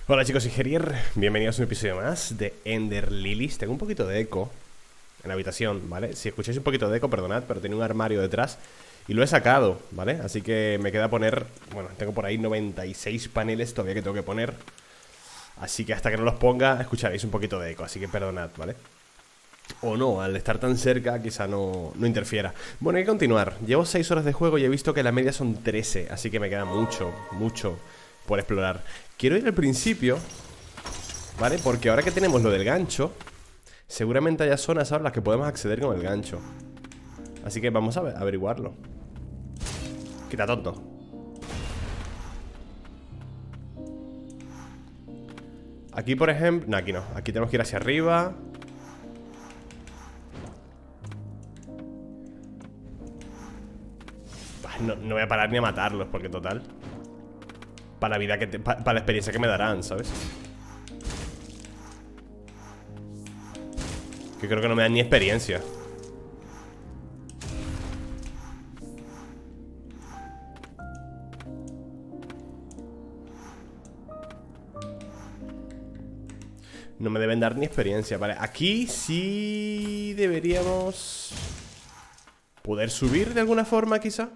Hola chicos, soy Gerier, bienvenidos a un episodio más de Ender Lilies. Tengo un poquito de eco en la habitación, ¿vale? Si escucháis un poquito de eco, perdonad, pero tenía un armario detrás y lo he sacado, ¿vale? Así que me queda poner, bueno, tengo por ahí 96 paneles todavía que tengo que poner. Así que hasta que no los ponga escucharéis un poquito de eco, así que perdonad, ¿vale? O no, al estar tan cerca quizá no interfiera. Bueno, hay que continuar. Llevo 6 horas de juego y he visto que la media son 13, así que me queda mucho por explorar. Quiero ir al principio, ¿vale? Porque ahora que tenemos lo del gancho, seguramente haya zonas ahora las que podemos acceder con el gancho. Así que vamos a averiguarlo. Quita tonto. Aquí, por ejemplo... No, aquí no. Aquí tenemos que ir hacia arriba. No voy a parar ni a matarlos, porque total, para la vida que para la experiencia que me darán, ¿sabes? Que creo que no me dan ni experiencia. No me deben dar ni experiencia. Vale, aquí sí deberíamos poder subir de alguna forma, quizá.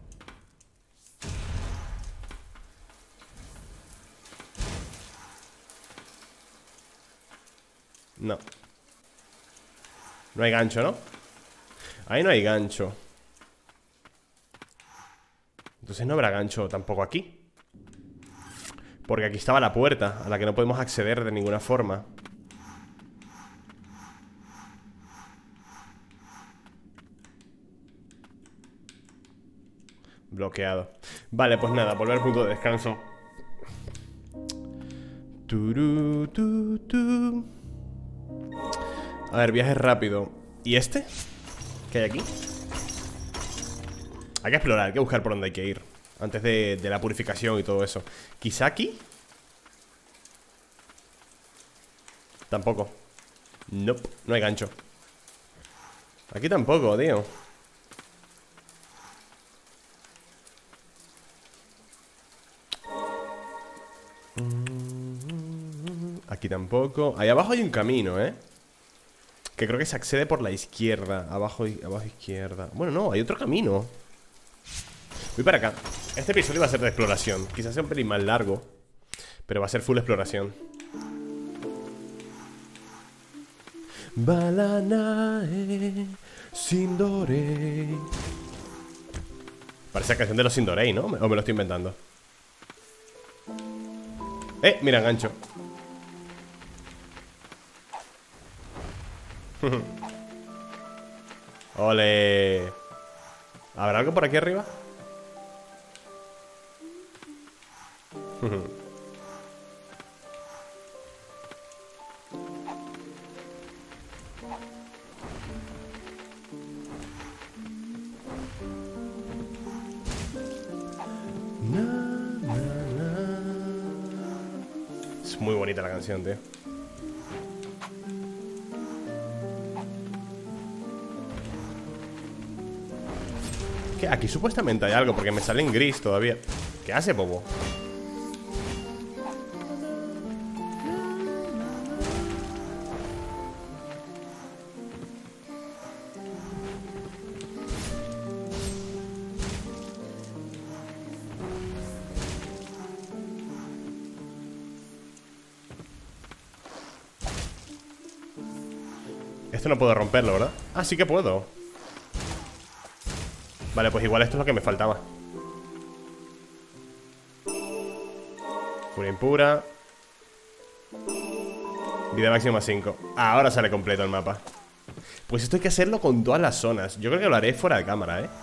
No. No hay gancho, ¿no? Ahí no hay gancho. Entonces no habrá gancho tampoco aquí. Porque aquí estaba la puerta a la que no podemos acceder de ninguna forma. Bloqueado. Vale, pues nada, volver al punto de descanso. A ver, viaje rápido. ¿Y este? ¿Qué hay aquí? Hay que explorar, hay que buscar por dónde hay que ir antes de la purificación y todo eso. ¿Quizá aquí? Tampoco. Nope, no hay gancho. Aquí tampoco, tío. Aquí tampoco. Ahí abajo hay un camino, ¿eh? Que creo que se accede por la izquierda. Abajo izquierda. Bueno, no, hay otro camino. Voy para acá. Este episodio va a ser de exploración. Quizás sea un pelín más largo, pero va a ser full exploración. Balanae Sindorei. Parece la canción de los Sindorei, ¿no? ¿O me lo estoy inventando? Mira, gancho. Ole. ¿Habrá algo por aquí arriba? Es muy bonita la canción, tío. ¿Qué? Aquí supuestamente hay algo, porque me sale en gris todavía. ¿Qué hace, bobo? Esto no puedo romperlo, ¿verdad? Ah, sí que puedo. Vale, pues igual esto es lo que me faltaba. Furia impura. Vida máxima 5. Ahora sale completo el mapa. Pues esto hay que hacerlo con todas las zonas. Yo creo que lo haré fuera de cámara, ¿eh?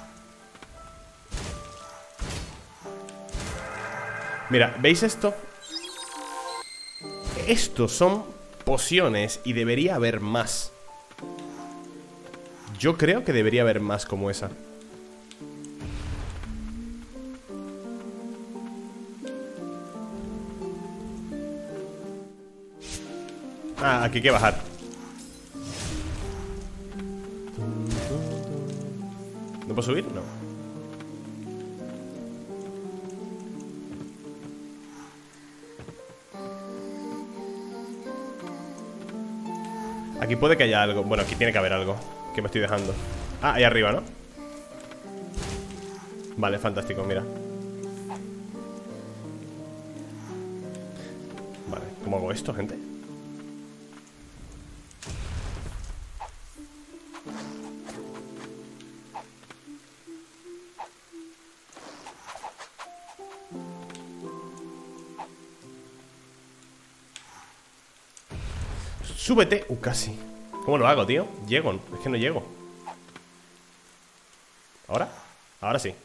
Mira, ¿veis esto? Estos son pociones y debería haber más. Yo creo que debería haber más como esa. Ah, aquí hay que bajar. ¿No puedo subir? No. Aquí puede que haya algo. Bueno, aquí tiene que haber algo que me estoy dejando. Ah, ahí arriba, ¿no? Vale, fantástico, mira. Vale, ¿cómo hago esto, gente? Súbete. Casi. ¿Cómo lo hago, tío? Llego. Es que no llego. ¿Ahora? Ahora sí.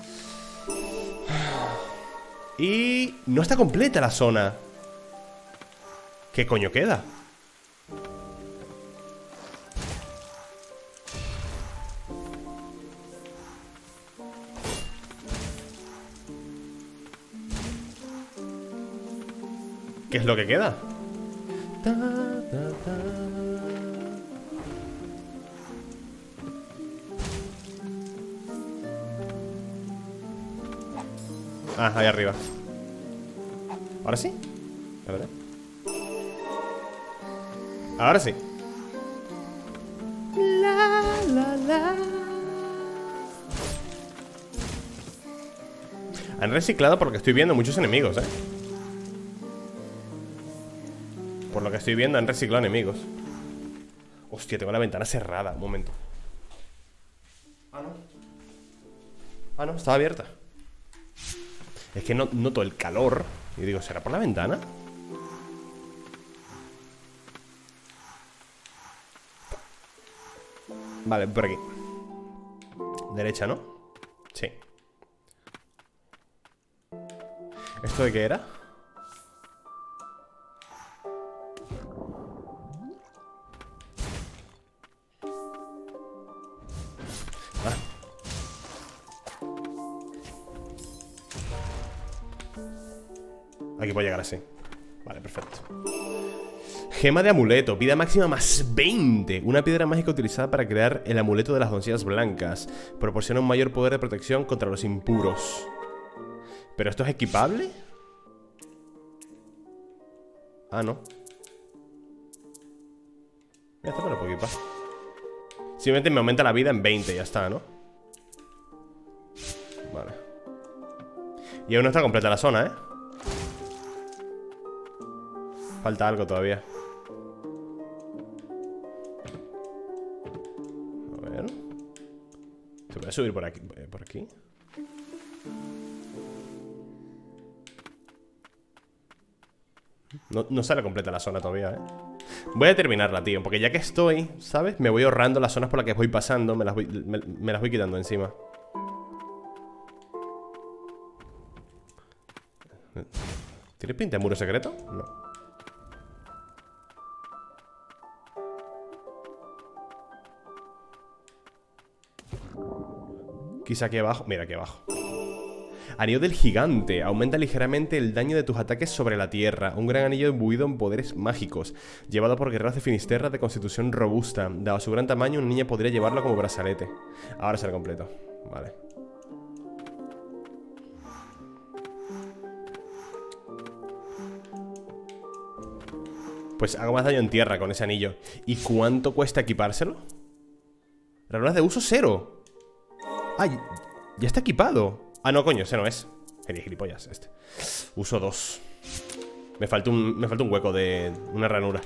Y... no está completa la zona. ¿Qué coño queda? ¿Qué es lo que queda? Ah, ahí arriba. ¿Ahora sí? Espérate. Ahora sí. Han reciclado por lo que estoy viendo muchos enemigos, Por lo que estoy viendo han reciclado enemigos. Hostia, tengo la ventana cerrada. Un momento. Ah, no. Ah, no, estaba abierta. Es que no noto el calor. Y digo, ¿será por la ventana? Vale, por aquí. Derecha, ¿no? Sí. ¿Esto de qué era? Ah. Aquí puedo llegar así. Vale, perfecto. Gema de amuleto, vida máxima más 20. Una piedra mágica utilizada para crear el amuleto de las doncellas blancas. Proporciona un mayor poder de protección contra los impuros. ¿Pero esto es equipable? Ah, no. Esto me lo puedo equipar. Simplemente me aumenta la vida en 20, ya está, ¿no? Vale. Y aún no está completa la zona, ¿eh? Falta algo todavía. A ver. ¿Se puede subir por aquí? ¿Por aquí? No sale completa la zona todavía, ¿eh? Voy a terminarla, tío, porque ya que estoy, ¿sabes? Me voy ahorrando las zonas por las que voy pasando. Me las voy quitando encima. ¿Tiene pinta de muro secreto? No. Quizá aquí abajo. Mira, aquí abajo. Anillo del gigante. Aumenta ligeramente el daño de tus ataques sobre la tierra. Un gran anillo imbuido en poderes mágicos. Llevado por guerreros de Finisterra de constitución robusta. Dado su gran tamaño, una niña podría llevarlo como brazalete. Ahora será completo. Vale. Pues hago más daño en tierra con ese anillo. ¿Y cuánto cuesta equipárselo? Ranuras de uso 0. ¡Ay! Ya está equipado. Ah, no, coño, ese no es. Sería gilipollas este. Uso 2. Me falta un hueco de una ranura.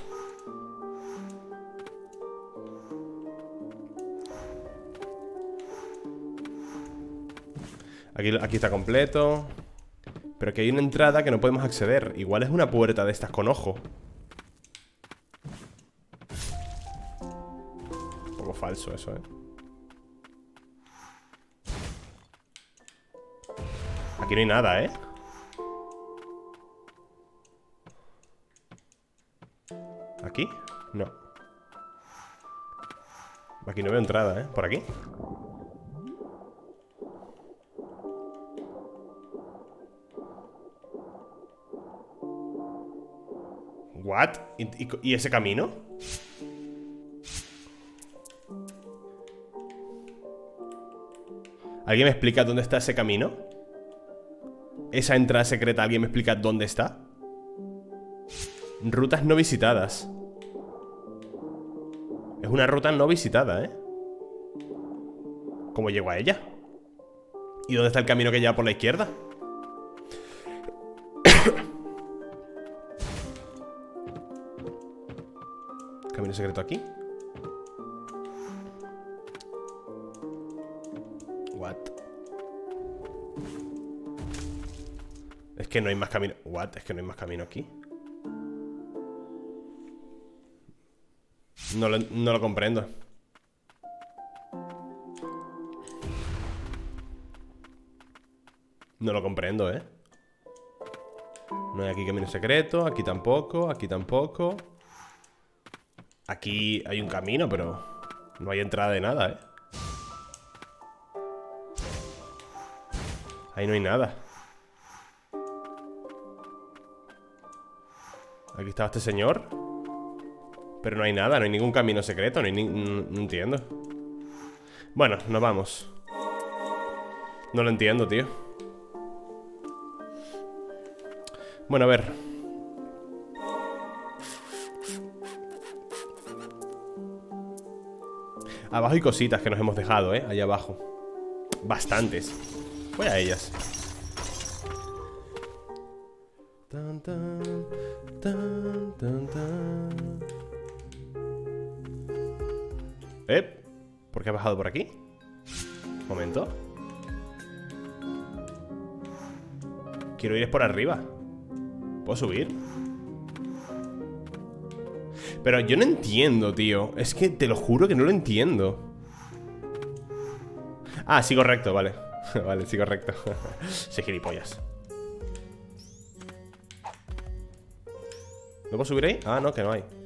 Aquí está completo. Pero aquí hay una entrada que no podemos acceder. Igual es una puerta de estas con ojo. Un poco falso eso, ¿eh? Aquí no hay nada, ¿eh? ¿Aquí? No. Aquí no veo entrada, ¿eh? ¿Por aquí? ¿What? ¿Y ese camino? ¿Alguien me explica dónde está ese camino? Esa entrada secreta, ¿alguien me explica dónde está? Rutas no visitadas. Es una ruta no visitada, ¿eh? ¿Cómo llego a ella? ¿Y dónde está el camino que lleva por la izquierda? Camino secreto aquí. What? Es que no hay más camino. What? Es que no hay más camino aquí. No lo comprendo. No lo comprendo, ¿eh? No hay aquí camino secreto. Aquí tampoco. Aquí tampoco. Aquí hay un camino, pero no hay entrada de nada, ¿eh? Ahí no hay nada. Aquí estaba este señor. Pero no hay nada, no hay ningún camino secreto. No entiendo. Bueno, nos vamos. No lo entiendo, tío. Bueno, a ver. Abajo hay cositas que nos hemos dejado, allá abajo. Bastantes. Voy a ellas. Tan, tan, tan, tan, tan. ¿Por qué ha bajado por aquí? Un momento. Quiero ir por arriba. ¿Puedo subir? Pero yo no entiendo, tío. Es que te lo juro que no lo entiendo. Ah, sigo recto, vale. Vale, sigo recto. Soy gilipollas. ¿No puedo subir ahí? Ah, no, que no hay.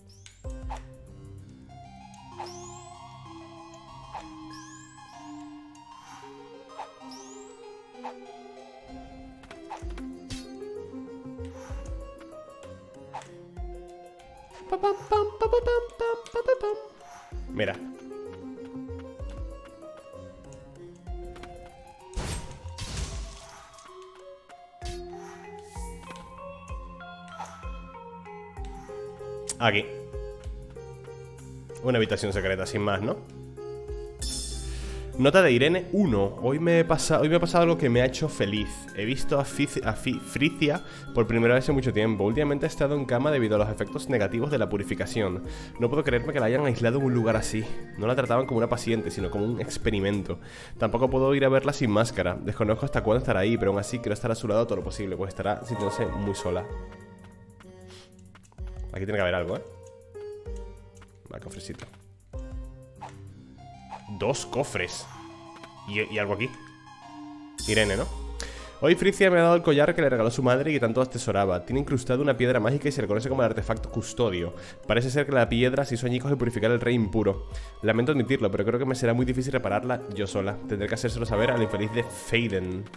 Mira. Aquí. Una habitación secreta, sin más, ¿no? Nota de Irene 1. Hoy me ha pasado algo que me ha hecho feliz. He visto a Fricia por primera vez en mucho tiempo. Últimamente he estado en cama debido a los efectos negativos de la purificación. No puedo creerme que la hayan aislado en un lugar así. No la trataban como una paciente, sino como un experimento. Tampoco puedo ir a verla sin máscara. Desconozco hasta cuándo estará ahí, pero aún así quiero estar a su lado todo lo posible, pues estará sintiéndose muy sola. Aquí tiene que haber algo, ¿eh? Vale, cofrecito. 2 cofres. Y algo aquí. Irene, ¿no? Hoy Fricia me ha dado el collar que le regaló su madre y que tanto atesoraba. Tiene incrustado una piedra mágica y se le conoce como el artefacto custodio. Parece ser que la piedra se hizo añicos de purificar el rey impuro. Lamento admitirlo, pero creo que me será muy difícil repararla yo sola. Tendré que hacérselo saber al infeliz de Faden.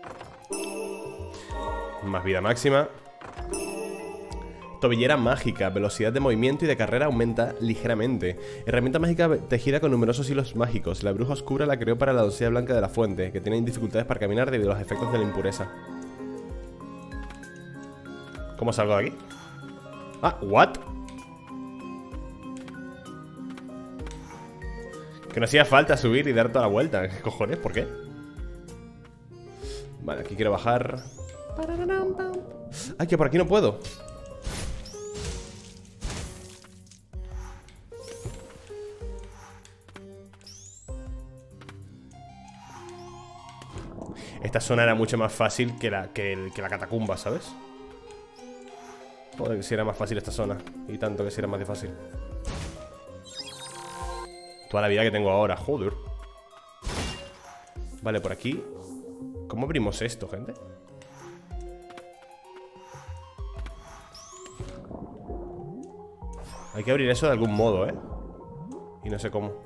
Más vida máxima. Tobillera mágica, velocidad de movimiento y de carrera aumenta ligeramente. Herramienta mágica tejida con numerosos hilos mágicos. La bruja oscura la creó para la doncella blanca de la fuente, que tiene dificultades para caminar debido a los efectos de la impureza. ¿Cómo salgo de aquí? Ah, ¿what? Que no hacía falta subir y dar toda la vuelta. ¿Qué cojones? ¿Por qué? Vale, aquí quiero bajar. Ay, que por aquí no puedo. Esta zona era mucho más fácil que la catacumba, ¿sabes? Joder, que si era más fácil esta zona. Y tanto que si era más de fácil. Toda la vida que tengo ahora, joder. Vale, por aquí. ¿Cómo abrimos esto, gente? Hay que abrir eso de algún modo, ¿eh? Y no sé cómo.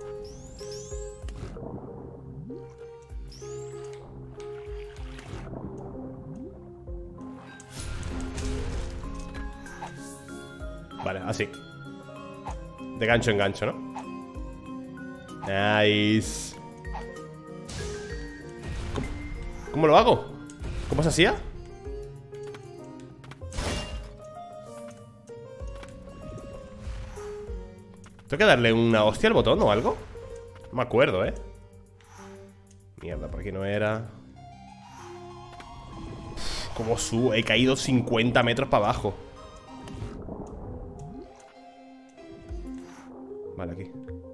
Vale, así. De gancho en gancho, ¿no? Nice. ¿Cómo lo hago? ¿Cómo se hacía? ¿Tengo que darle una hostia al botón o algo? No me acuerdo, Mierda, por aquí no era. ¿Cómo subo? He caído 50 metros para abajo. Vale, aquí.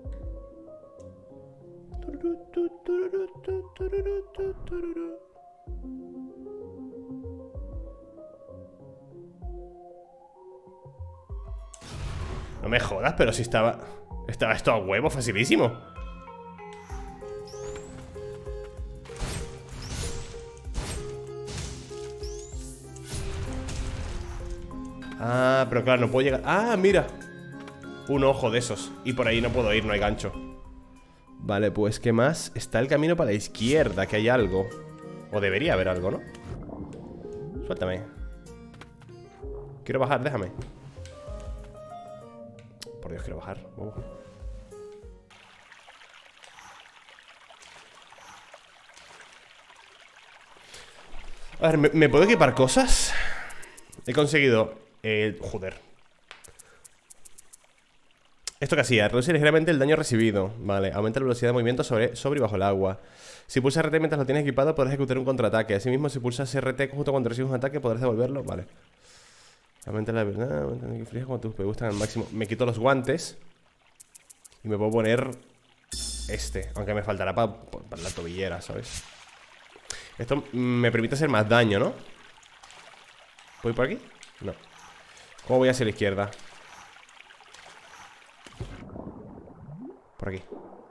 No me jodas, pero si estaba esto a huevo, facilísimo. Ah, pero claro, no puedo llegar. Ah, mira. Un ojo de esos. Y por ahí no puedo ir, no hay gancho. Vale, pues ¿qué más? Está el camino para la izquierda, que hay algo. O debería haber algo, ¿no? Suéltame. Quiero bajar, déjame. Por Dios, quiero bajar. A ver, ¿me puedo equipar cosas? He conseguido... joder. ¿Esto qué hacía? Reduce ligeramente el daño recibido. Vale, aumenta la velocidad de movimiento sobre y bajo el agua. Si pulsas RT mientras lo tienes equipado, podrás ejecutar un contraataque. Asimismo, si pulsas RT justo cuando recibes un ataque, podrás devolverlo. Vale. Aumenta la verdad, aumenta el frío cuando tus me gustan al máximo. Me quito los guantes y me puedo poner aunque me faltará para la tobillera, ¿sabes? Esto me permite hacer más daño, ¿no? ¿Voy por aquí? No. ¿Cómo voy hacia la izquierda? Por aquí.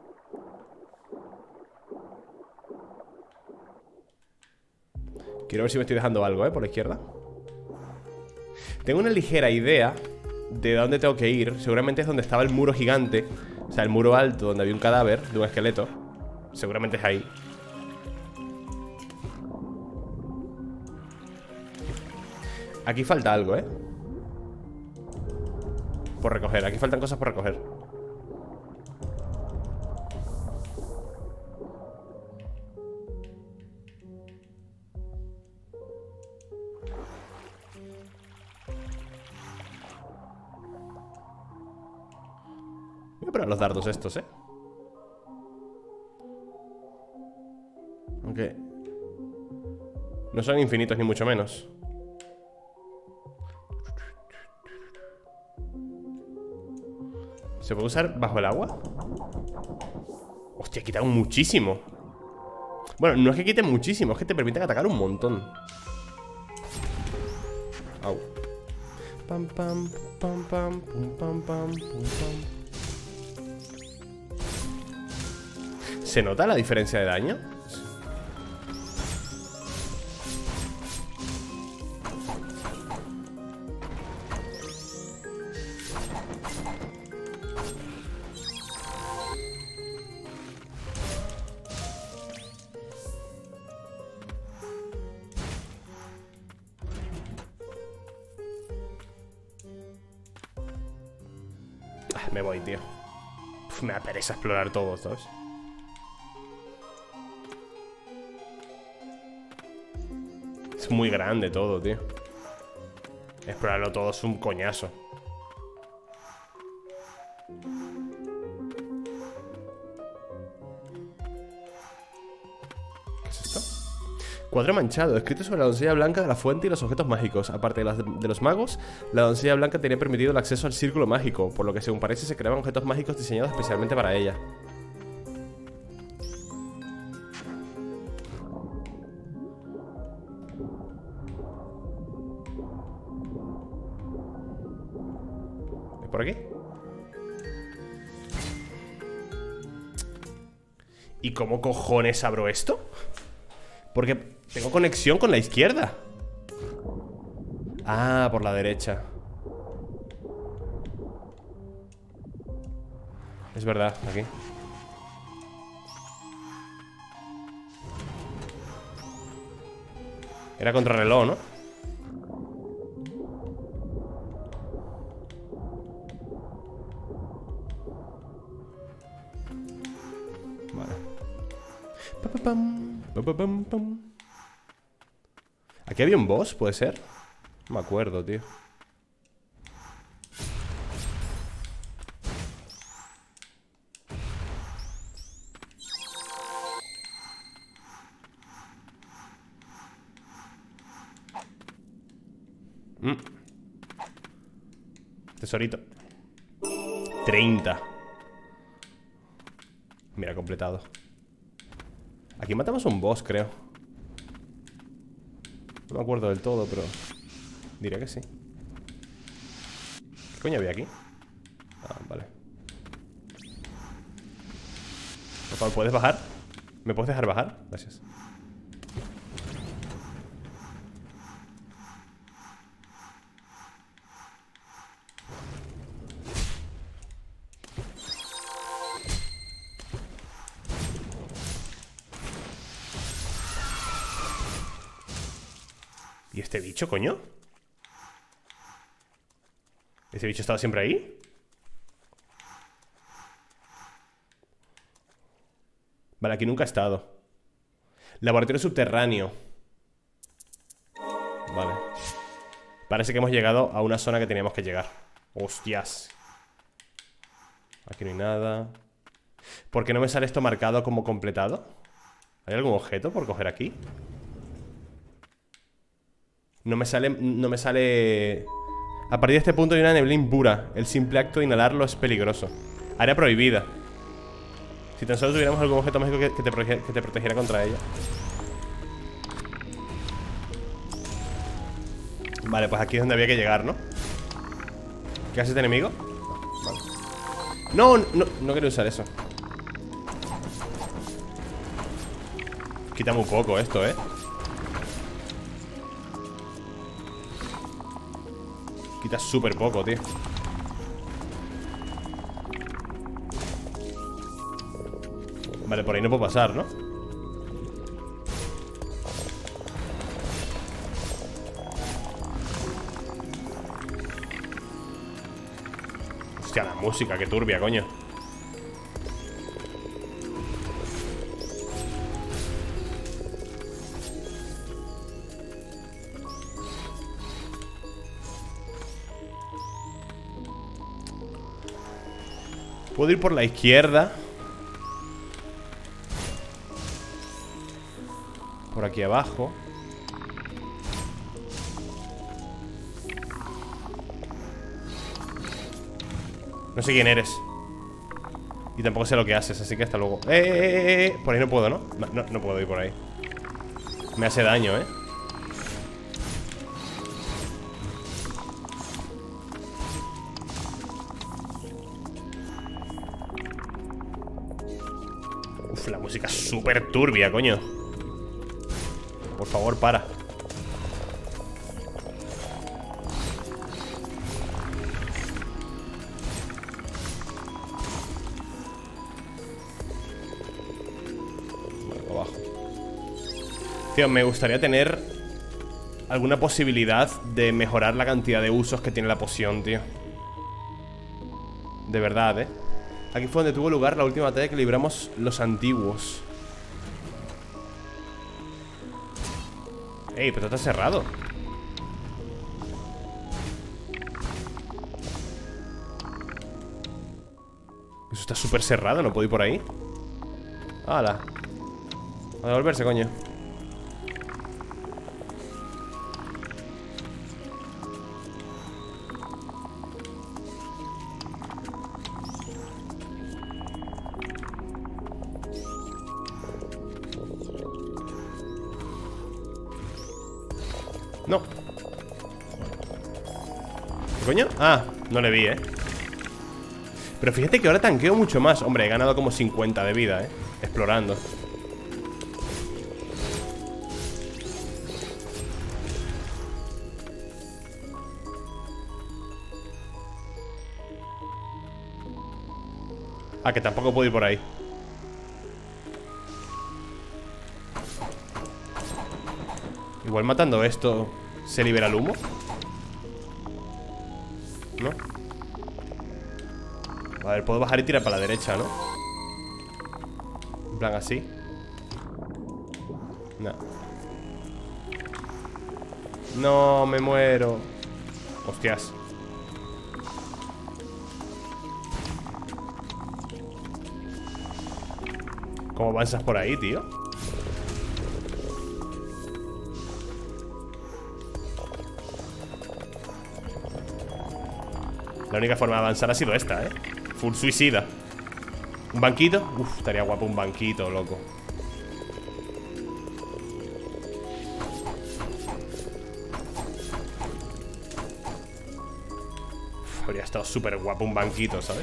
Quiero ver si me estoy dejando algo, por la izquierda. Tengo una ligera idea de dónde tengo que ir. Seguramente es donde estaba el muro gigante. O sea, el muro alto donde había un cadáver de un esqueleto. Seguramente es ahí. Aquí falta algo, por recoger, aquí faltan cosas por recoger. Voy a poner los dardos estos, Aunque no son infinitos ni mucho menos. ¿Se puede usar bajo el agua? Hostia, quitan muchísimo. Bueno, no es que quiten muchísimo, es que te permiten atacar un montón. Au. Pam, pam, pam, pam, pum, pam, pam, pum, pam. ¿Se nota la diferencia de daño? Me voy, tío. Me da pereza explorar todo, ¿sabes? Es muy grande todo, tío. Explorarlo todo es un coñazo. ¿Qué es esto? Cuadro manchado, escrito sobre la doncella blanca de la fuente y los objetos mágicos. Aparte de los magos, la doncella blanca tenía permitido el acceso al círculo mágico, por lo que según parece se creaban objetos mágicos diseñados especialmente para ella. ¿Es por aquí? ¿Y cómo cojones abro esto? Porque tengo conexión con la izquierda. Ah, por la derecha. Es verdad, aquí. Era contrarreloj, ¿no? Vale. Pa, pa, pam. Pam, pam. ¿Aquí había un boss? ¿Puede ser? No me acuerdo, tío. Tesorito. 30. Mira, completado. Aquí matamos un boss, creo. No me acuerdo del todo, pero diría que sí. ¿Qué coño había aquí? Ah, vale. Por favor, ¿puedes bajar? ¿Me puedes dejar bajar? Gracias. ¿Y este bicho, coño? ¿Ese bicho estaba siempre ahí? Vale, aquí nunca he estado. Laboratorio subterráneo. Vale. Parece que hemos llegado a una zona que teníamos que llegar. Hostias. Aquí no hay nada. ¿Por qué no me sale esto marcado como completado? ¿Hay algún objeto por coger aquí? No me sale... A partir de este punto hay una neblina impura. El simple acto de inhalarlo es peligroso. Área prohibida. Si tan solo tuviéramos algún objeto mágico que te protegiera contra ella. Vale, pues aquí es donde había que llegar, ¿no? ¿Qué hace este enemigo? Vale. No, no quiero usar eso. Quita muy poco esto, ¿eh? Quita súper poco, tío. Vale, por ahí no puedo pasar, ¿no? Hostia, la música, qué turbia, coño. Puedo ir por la izquierda. Por aquí abajo. No sé quién eres. Y tampoco sé lo que haces, así que hasta luego. Por ahí no puedo, ¿no? No puedo ir por ahí. Me hace daño, ¿eh? Uf, la música es súper turbia, coño. Por favor, para. Bueno, abajo. Tío, me gustaría tener alguna posibilidad de mejorar la cantidad de usos que tiene la poción, tío. De verdad, ¿eh? Aquí fue donde tuvo lugar la última batalla que libramos los antiguos. Ey, pero está cerrado. Eso está súper cerrado, no puedo ir por ahí. ¡Hala! A devolverse, coño. No. ¿Qué coño? Ah, no le vi, Pero fíjate que ahora tanqueo mucho más. Hombre, he ganado como 50 de vida, explorando. Ah, que tampoco puedo ir por ahí. Igual matando esto ¿se libera el humo? ¿No? A ver, puedo bajar y tirar para la derecha, ¿no? En plan así. No. No, me muero. Hostias. ¿Cómo avanzas por ahí, tío? La única forma de avanzar ha sido esta, Full suicida. ¿Un banquito? Uf, estaría guapo un banquito, loco. Uf, habría estado súper guapo un banquito, ¿sabes?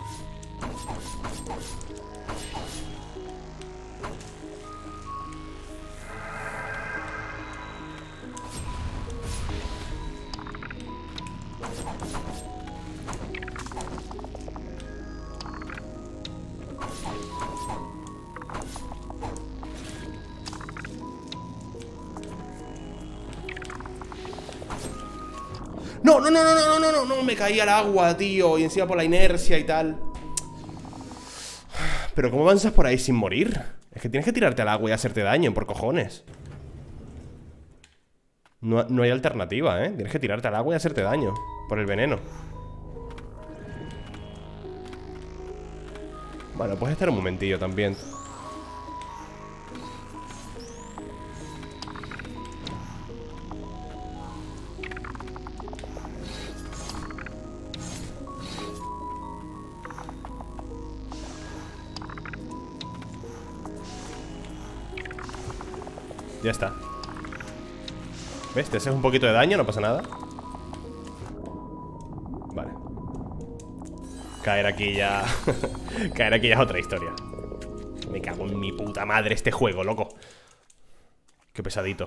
No, no, no, no, no, no, no, no, me caí al agua, tío. Y encima por la inercia y tal. Pero ¿cómo avanzas por ahí sin morir? Es que tienes que tirarte al agua y hacerte daño, por cojones. No hay alternativa, Tienes que tirarte al agua y hacerte daño por el veneno. Bueno, puedes estar un momentillo también. Ya está. ¿Ves? Te haces un poquito de daño, no pasa nada. Vale. Caer aquí ya... Caer aquí ya es otra historia. Me cago en mi puta madre este juego, loco. Qué pesadito.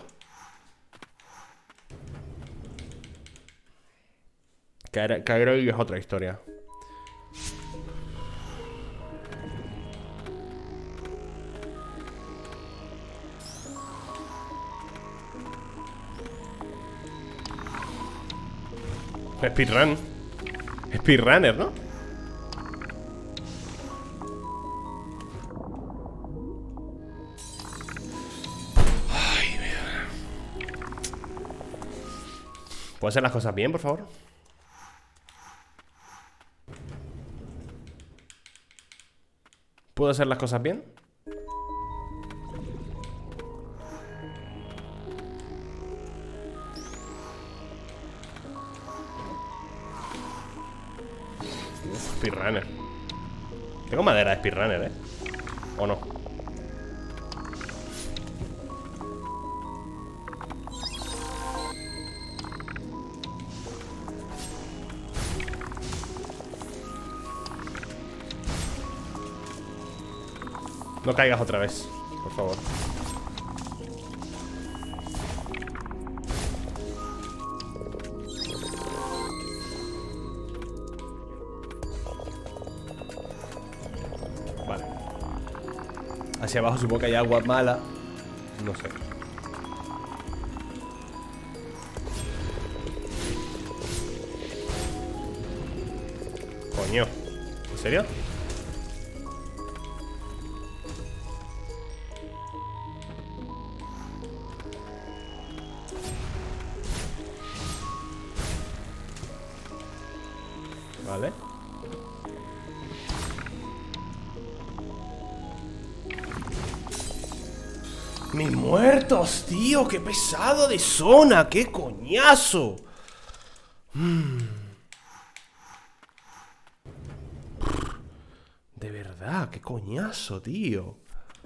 Caer aquí es otra historia. Speedrun. Speedrunner, ¿no? Ay, ¿puedo hacer las cosas bien, por favor? ¿Puedo hacer las cosas bien? Speedrunner. Tengo madera de speedrunner, ¿o no? No caigas otra vez, por favor. Hacia abajo supongo que hay agua mala. No sé. Coño. ¿En serio? Vale. ¡Mis muertos, tío! ¡Qué pesado de zona! ¡Qué coñazo! De verdad, qué coñazo, tío.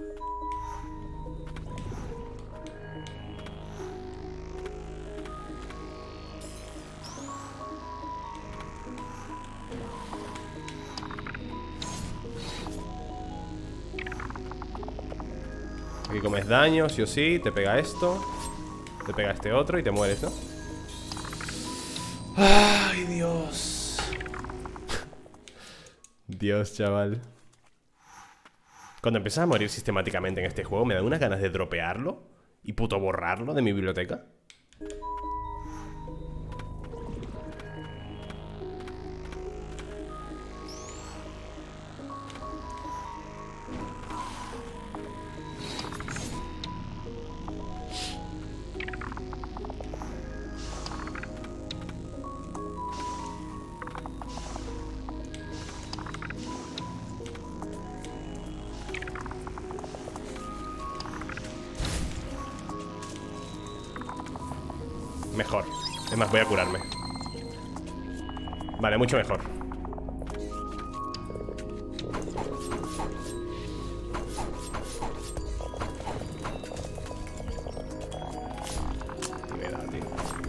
Aquí comes daño, sí o sí. Te pega esto. Te pega este otro y te mueres, ¿no? ¡Ay, Dios! Dios, chaval. Cuando empiezas a morir sistemáticamente en este juego, me da unas ganas de dropearlo y puto borrarlo de mi biblioteca. Mejor. Es más, voy a curarme. Vale, mucho mejor. Y me da, tío.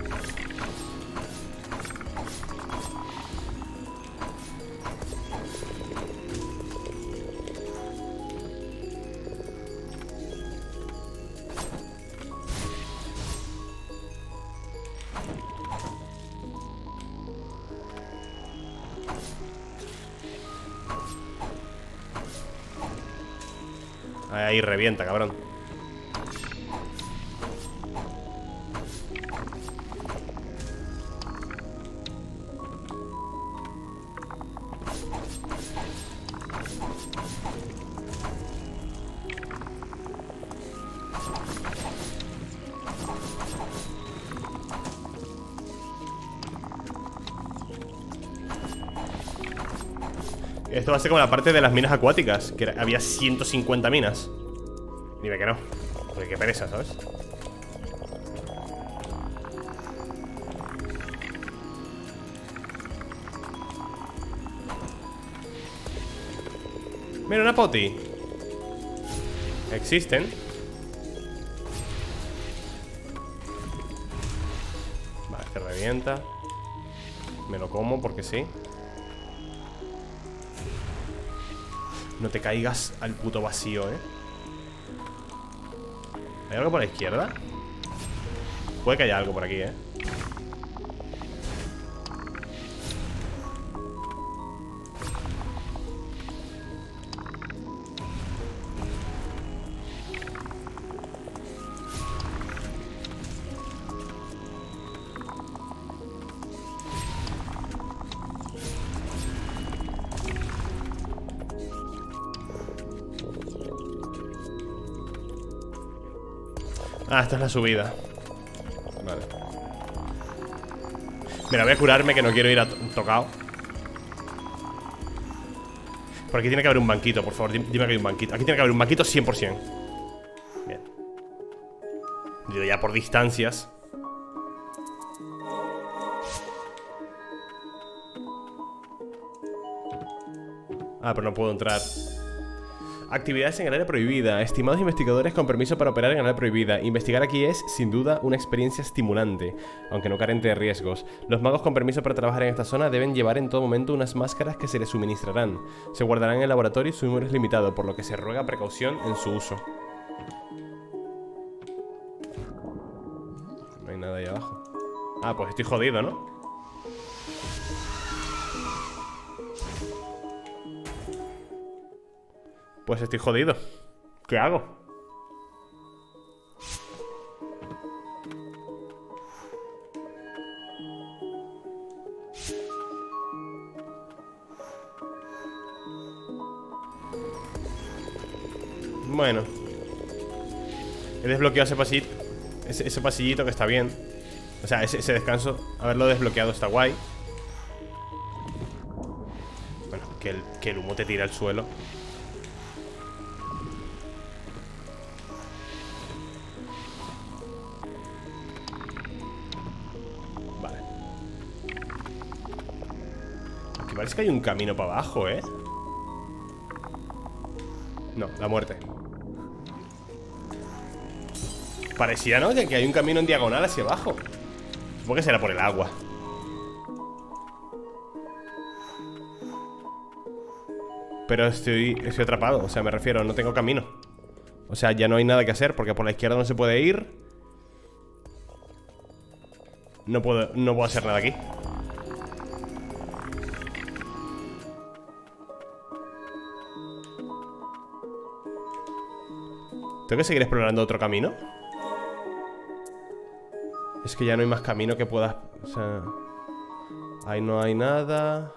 Ahí revienta, cabrón. Esto va a ser como la parte de las minas acuáticas, que había 150 minas. Dime que no, porque qué pereza, ¿sabes? Mira, una poti. Existen. Vale, este revienta. Me lo como porque sí. No te caigas al puto vacío, ¿eh? ¿Hay algo por la izquierda? Puede que haya algo por aquí, ¿eh? Ah, esta es la subida. Vale. Mira, voy a curarme, que no quiero ir tocado. Por aquí tiene que haber un banquito, por favor, dime que hay un banquito. Aquí tiene que haber un banquito 100%. Bien. Digo, ya por distancias. Ah, pero no puedo entrar. Actividades en el área prohibida. Estimados investigadores con permiso para operar en el área prohibida. Investigar aquí es, sin duda, una experiencia estimulante, aunque no carente de riesgos. Los magos con permiso para trabajar en esta zona deben llevar en todo momento unas máscaras que se les suministrarán. Se guardarán en el laboratorio y su número es limitado, por lo que se ruega precaución en su uso. No hay nada ahí abajo. Ah, pues estoy jodido, ¿no? Pues estoy jodido. ¿Qué hago? Bueno, he desbloqueado ese pasillito. Ese pasillito que está bien. O sea, ese descanso, haberlo desbloqueado está guay. Bueno, que el humo te tira al suelo. Parece que hay un camino para abajo, ¿eh? No, la muerte. Parecía, ¿no? Que hay un camino en diagonal hacia abajo. Supongo que será por el agua. Pero estoy atrapado, o sea, me refiero, no tengo camino. O sea, ya no hay nada que hacer, porque por la izquierda no se puede ir. No puedo hacer nada aquí. ¿Tengo que seguir explorando otro camino? Es que ya no hay más camino que puedas... O sea... Ahí no hay nada...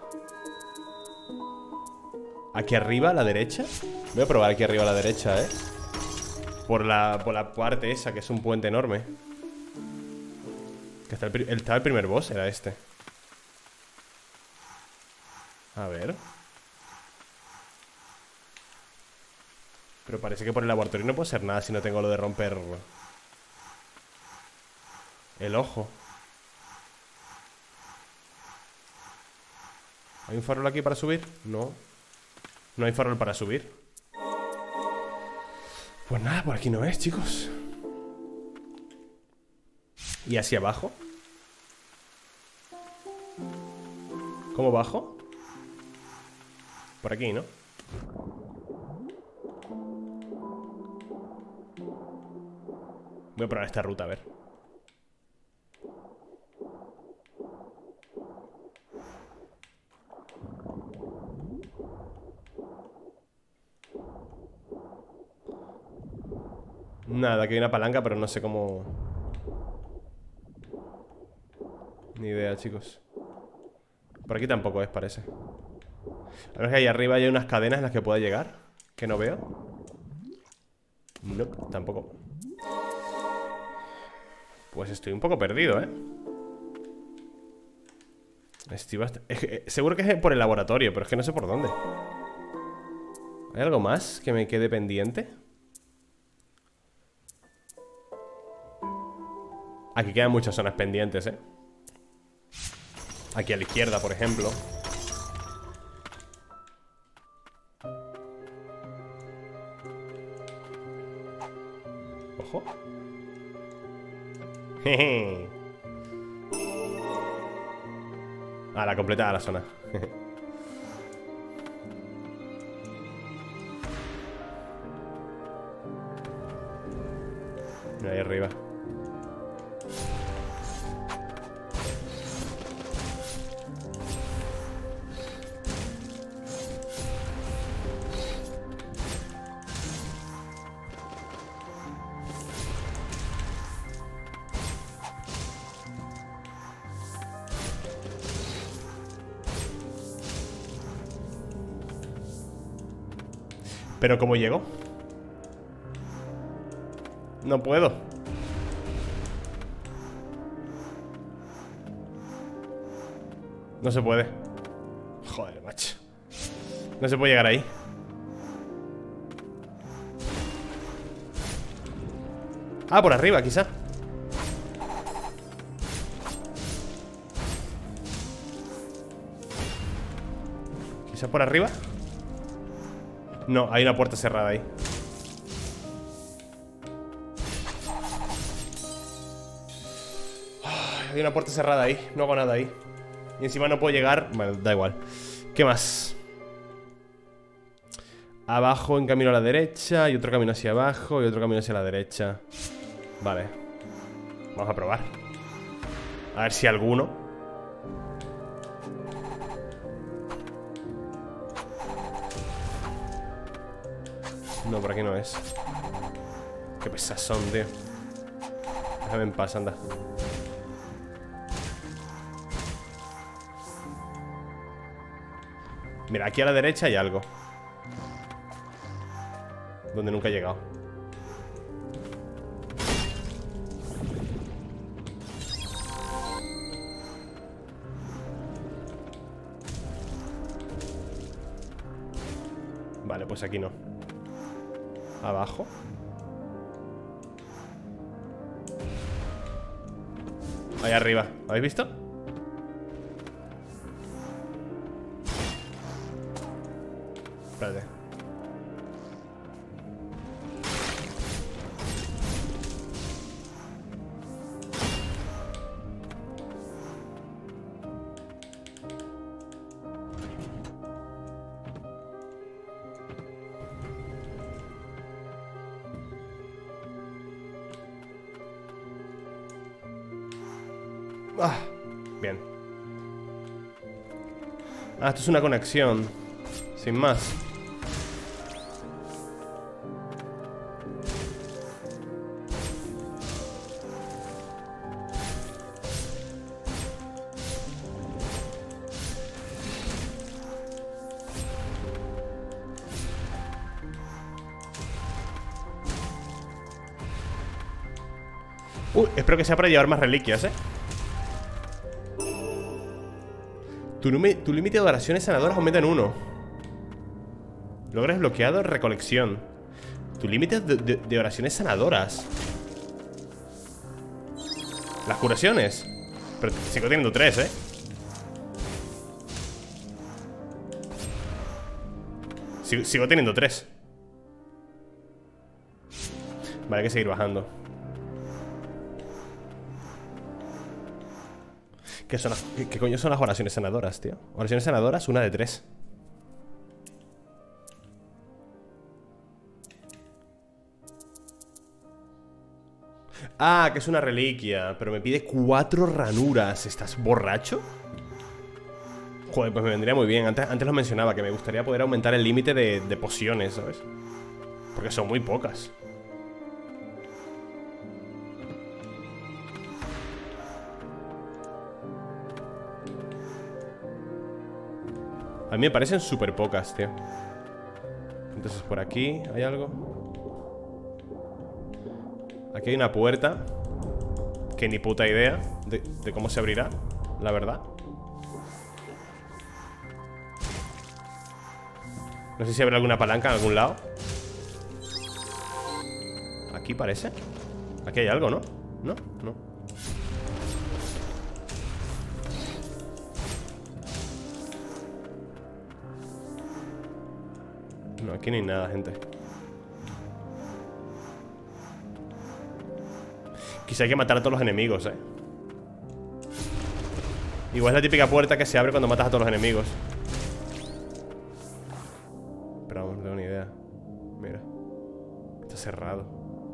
Aquí arriba, a la derecha. Voy a probar aquí arriba a la derecha, ¿eh? Por la parte esa, que es un puente enorme. Que estaba el primer boss, era este. A ver... Pero parece que por el laboratorio no puedo hacer nada si no tengo lo de romper el ojo. ¿Hay un farol aquí para subir? No. No hay farol para subir. Pues nada, por aquí no es, chicos. ¿Y hacia abajo? ¿Cómo bajo? Por aquí, ¿no? Voy a probar esta ruta, a ver. Nada, aquí hay una palanca, pero no sé cómo... Ni idea, chicos. Por aquí tampoco es, parece. A ver que ahí arriba hay unas cadenas en las que pueda llegar, que no veo. No, tampoco. Pues estoy un poco perdido, ¿eh? Seguro que es por el laboratorio, pero es que no sé por dónde. ¿Hay algo más que me quede pendiente? Aquí quedan muchas zonas pendientes, ¿eh? Aquí a la izquierda, por ejemplo. Ojo. Jeje. Ah, la completada la zona. Ahí arriba. ¿Pero cómo llego? No puedo. No se puede. Joder, macho. No se puede llegar ahí. Ah, por arriba, quizá. Quizá por arriba. No, hay una puerta cerrada ahí. Ay, hay una puerta cerrada ahí. No hago nada ahí. Y encima no puedo llegar. Bueno, da igual. ¿Qué más? Abajo en camino a la derecha. Y otro camino hacia abajo. Y otro camino hacia la derecha. Vale. Vamos a probar. A ver si alguno. No, por aquí no es. Qué pesazón, tío. Déjame en paz, anda. Mira, aquí a la derecha hay algo. Donde nunca he llegado. Vale, pues aquí no. Abajo. Ahí arriba. ¿Habéis visto? Espérate. Ah, bien. Ah, esto es una conexión. Sin más. Espero que sea para llevar más reliquias, ¿eh? Tu límite de oraciones sanadoras aumenta en 1. Logras bloqueado recolección. Tu límite de oraciones sanadoras. Las curaciones. Pero sigo teniendo 3, ¿eh? Sigo teniendo 3. Vale, hay que seguir bajando. ¿Qué coño son las oraciones sanadoras, tío? Oraciones sanadoras, una de 3. Ah, que es una reliquia. Pero me pide 4 ranuras. ¿Estás borracho? Joder, pues me vendría muy bien. Antes lo mencionaba, que me gustaría poder aumentar el límite de pociones, ¿sabes? Porque son muy pocas. A mí me parecen súper pocas, tío. Entonces por aquí hay algo. Aquí hay una puerta que ni puta idea de cómo se abrirá, la verdad. No sé si habrá alguna palanca en algún lado. Aquí parece. Aquí hay algo, ¿no? No, no. No, aquí no hay nada, gente. Quizá hay que matar a todos los enemigos, Igual es la típica puerta que se abre cuando matas a todos los enemigos. Pero vamos, no tengo ni idea. Mira. Está cerrado.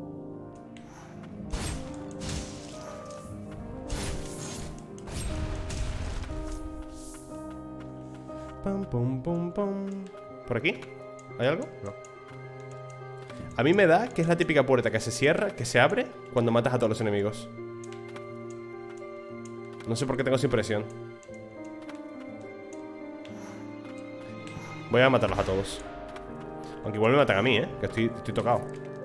Pam, pum, pum, pum. ¿Por aquí? ¿Hay algo? No. A mí me da que es la típica puerta que se cierra, que se abre cuando matas a todos los enemigos. No sé por qué tengo esa impresión. Voy a matarlos a todos. Aunque igual me matan a mí, que estoy tocado.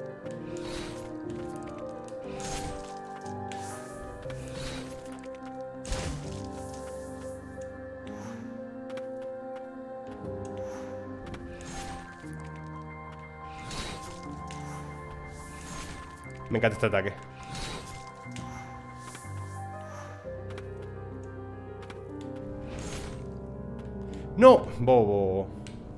Me encanta este ataque. ¡No! Bobo.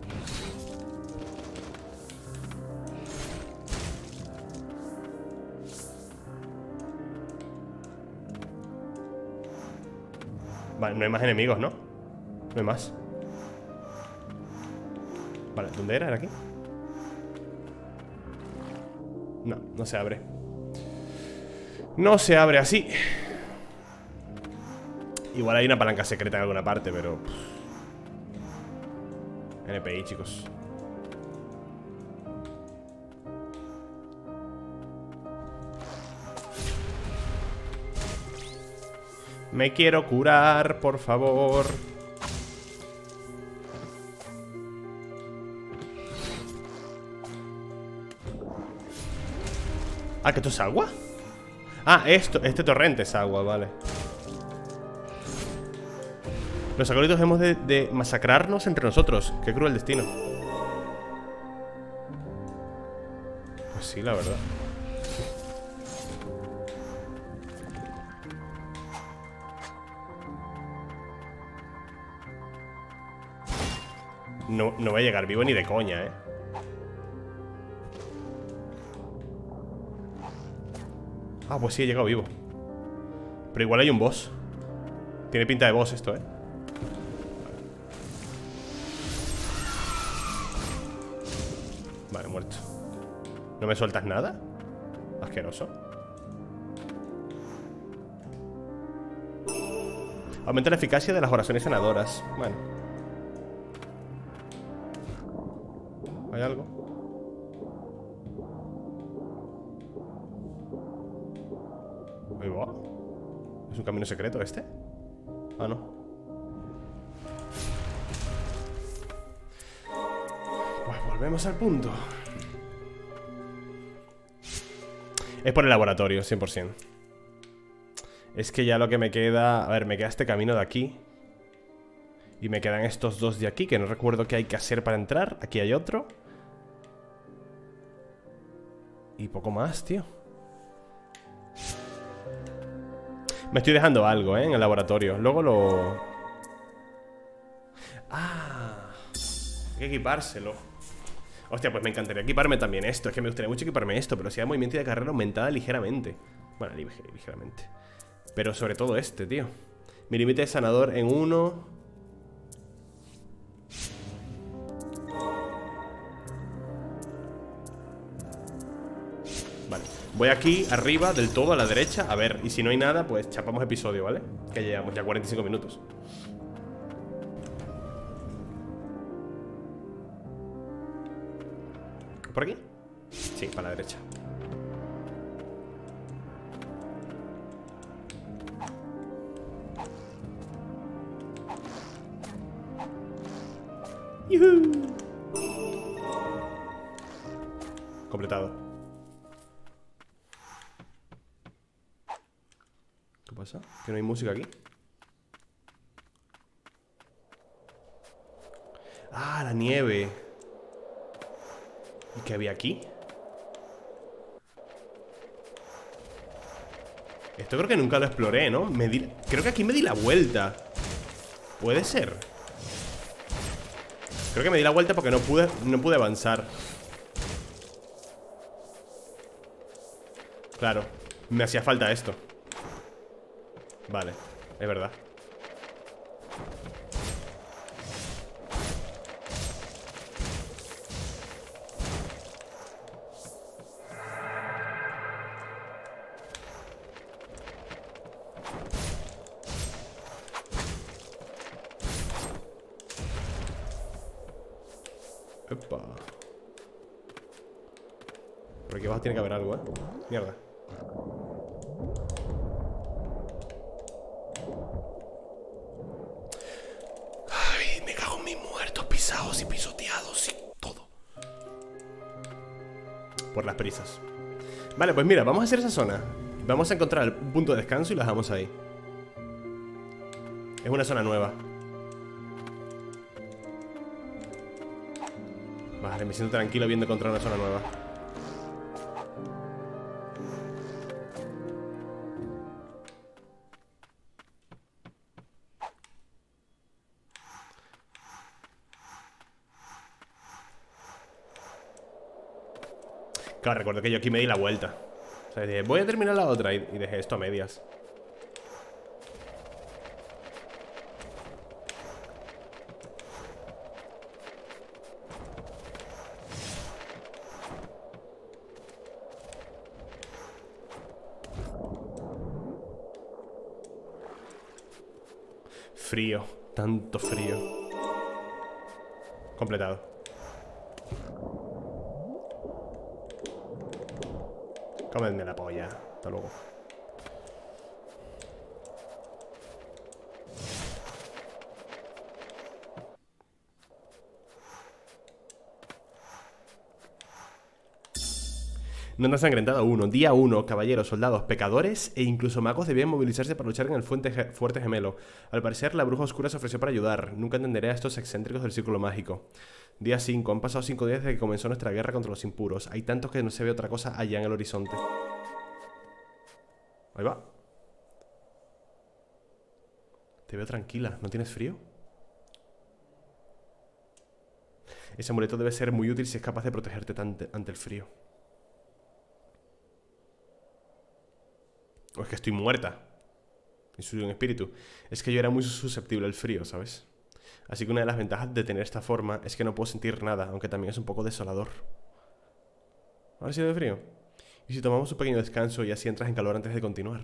Vale, no hay más enemigos, ¿no? No hay más. Vale, ¿dónde era? ¿Era aquí? No, no se abre. No se abre así. Igual hay una palanca secreta en alguna parte, pero... NPI, chicos. Me quiero curar, por favor. Ah, ¿que esto es agua? Ah, este torrente es agua, vale. Los acólitos hemos de masacrarnos entre nosotros. Qué cruel destino. Pues sí, la verdad. No voy a llegar vivo ni de coña, Ah, pues sí, he llegado vivo. Pero igual hay un boss. Tiene pinta de boss esto, Vale, muerto. ¿No me sueltas nada? Asqueroso. Aumenta la eficacia de las oraciones sanadoras. Bueno. ¿Hay algo? Ahí va. ¿Es un camino secreto este? Ah, no. Pues volvemos al punto. Es por el laboratorio, 100%. Es que ya lo que me queda... A ver, me queda este camino de aquí. Y me quedan estos dos de aquí, que no recuerdo qué hay que hacer para entrar. Aquí hay otro. Y poco más, tío. Me estoy dejando algo, en el laboratorio. Luego lo... Ah, hay que equipárselo. Hostia, pues me encantaría equiparme también esto. Es que me gustaría mucho equiparme esto. Velocidad de movimiento y de carrera aumentada ligeramente. Bueno, ligeramente. Pero sobre todo este, tío. Mi límite de sanador en 1. Vale, voy aquí, arriba, del todo, a la derecha. A ver, y si no hay nada, pues chapamos episodio, ¿vale? Que llevamos ya 45 minutos. ¿Por aquí? Sí, para la derecha. ¡Yuhu! Completado. ¿Qué pasa? ¿Que no hay música aquí? Ah, la nieve. ¿Y qué había aquí? Esto creo que nunca lo exploré, ¿no? Creo que aquí me di la vuelta. ¿Puede ser? Creo que me di la vuelta porque no pude avanzar. Claro, me hacía falta esto. Vale, es verdad. Epa. Por aquí abajo tiene que haber algo, ¿eh? Mierda. Ay, me cago en mis muertos pisados y pisoteados y todo. Por las prisas. Vale, pues mira, vamos a hacer esa zona. Vamos a encontrar un punto de descanso y la dejamos ahí. Es una zona nueva. Vale, me siento tranquilo viendo encontrar una zona nueva. Claro, recuerdo que yo aquí me di la vuelta. O sea, dije, voy a terminar la otra y dejé esto a medias. Frío, tanto frío. Completado. Cómenme la polla. Hasta luego. Nota ensangrentada 1. Día 1. Caballeros, soldados, pecadores e incluso magos debían movilizarse para luchar en el fuerte gemelo. Al parecer, la bruja oscura se ofreció para ayudar. Nunca entenderé a estos excéntricos del círculo mágico. Día 5. Han pasado 5 días desde que comenzó nuestra guerra contra los impuros. Hay tantos que no se ve otra cosa allá en el horizonte. Ahí va. Te veo tranquila. ¿No tienes frío? Ese amuleto debe ser muy útil si es capaz de protegerte ante el frío. O es que estoy muerta. Y soy un espíritu. Es que yo era muy susceptible al frío, ¿sabes? Así que una de las ventajas de tener esta forma es que no puedo sentir nada, aunque también es un poco desolador. ¿Ahora sí de frío? ¿Y si tomamos un pequeño descanso y así entras en calor antes de continuar?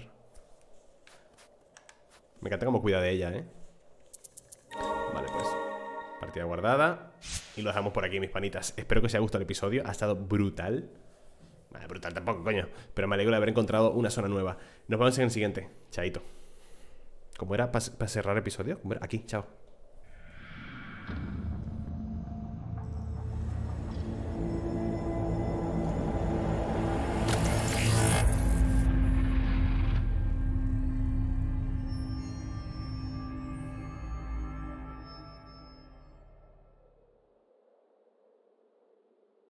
Me encanta cómo cuida de ella, ¿eh? Vale, pues partida guardada. Y lo dejamos por aquí, mis panitas. Espero que os haya gustado el episodio. Ha estado brutal. Vale, brutal tampoco, coño. Pero me alegro de haber encontrado una zona nueva. Nos vemos en el siguiente. Chaito. ¿Cómo era para cerrar el episodio? ¿Cómo era? Aquí, chao.